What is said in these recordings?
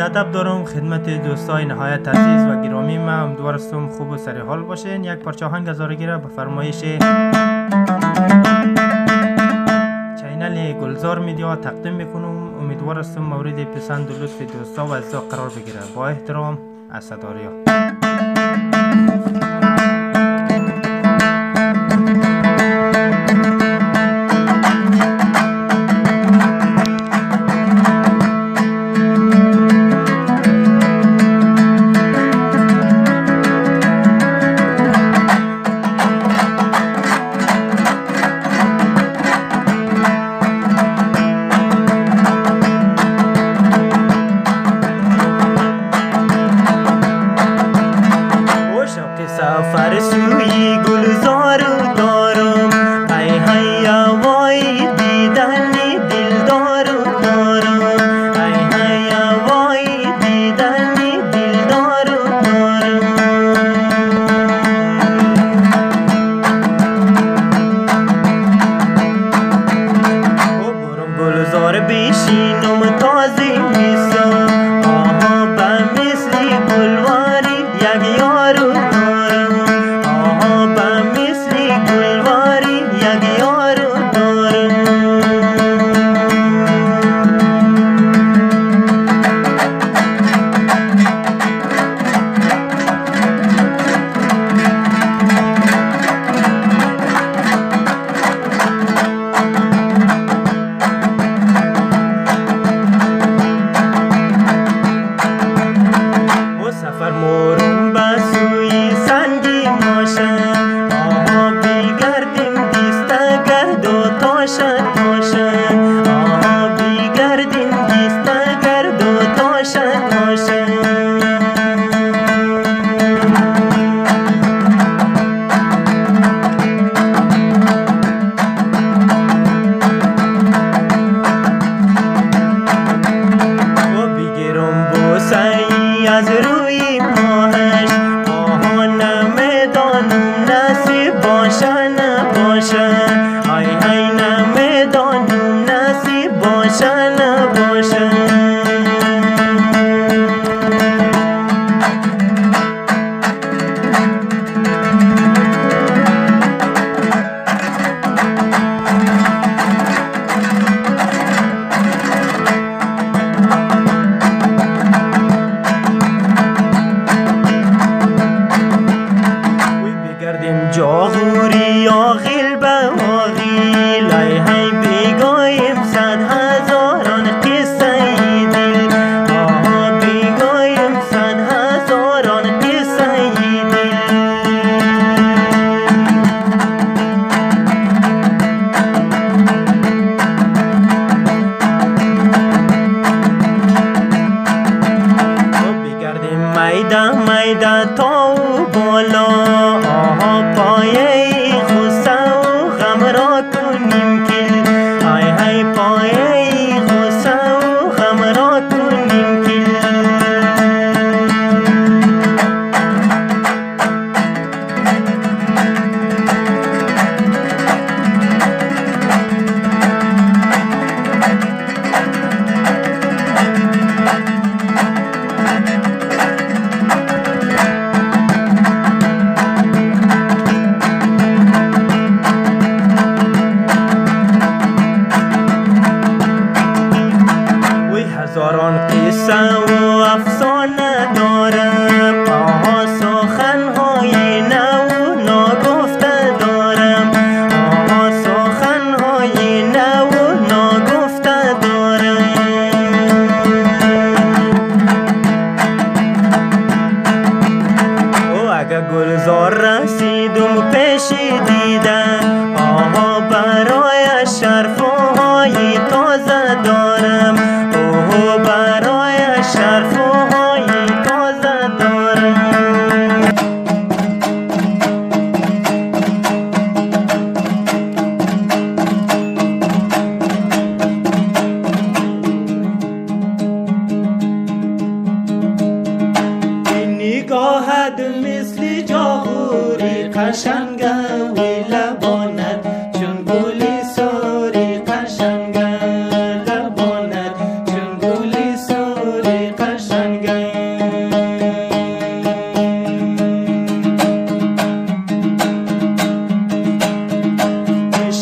ادب دارم خدمت دوستای نهایت عزیز و گرامی. من امیدوارم خوب و سر حال باشین. یک پارچه آهنگ از آرگیره به فرمایش چینل گلزار میدیا تقدیم میکنم. امیدوارم مورد پسند و لطف دوستا و عزیزا قرار بگیره. با احترام، اسدآریا.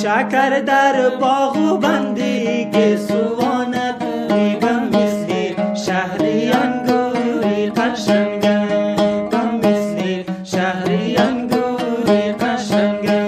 شکر در باغ و بندی که سوانت به مثل شهری انگوری قشنگه به مثل شهری انگوری قشنگه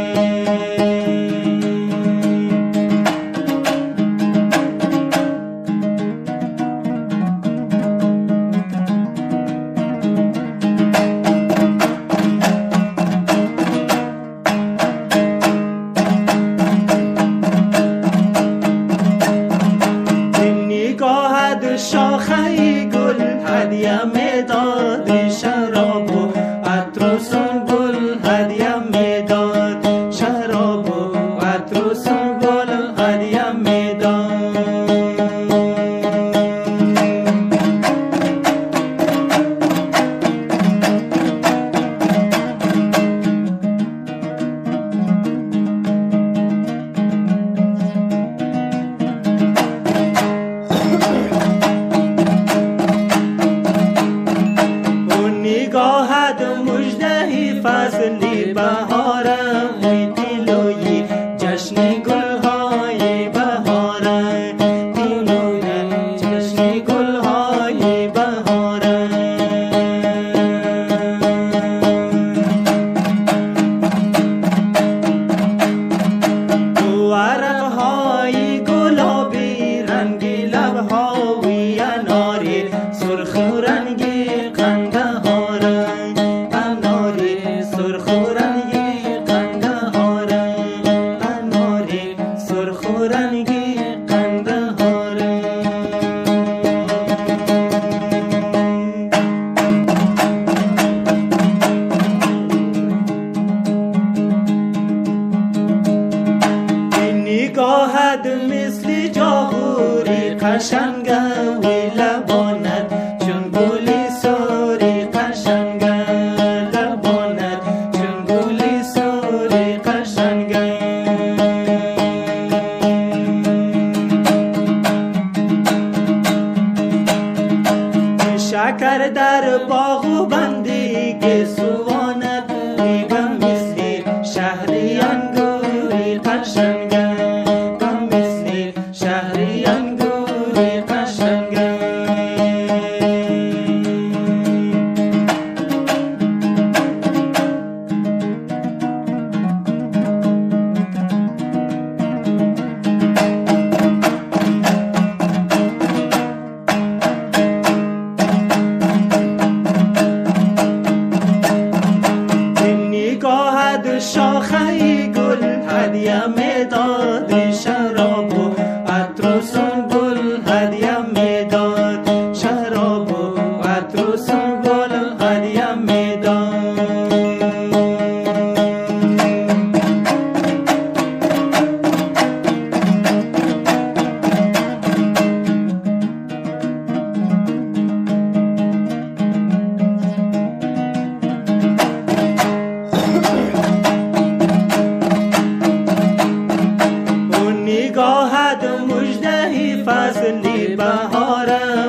شاخه گل هدیه میداد شراب و عطر و سنبل هدیه میداد شراب و عطر و سنبل هدیه میداد نگاهت مژده فصلی بهارم وی دلوی جشن گلهای بهارم دلوی جشن گلهای بهارم ورقهای گلابی رنگی لبها وی اناری سرخ رنگی قنده نگاهت مثل جاهوری قشنگه وی لبانت چون گلی سوری قشنگه لبانت چون گلی سوری قشنگه شکر در باغ و بندی که سوانت به مثل شهری انگوری قشنگه شهری انگوری قشنگه نگاهت شاخه گل هدیه میداد شراب و عطر و سنبل هدیه میداد شراب و عطر و سنبل هدیه میداد نگاهت مژده فصلی بهارم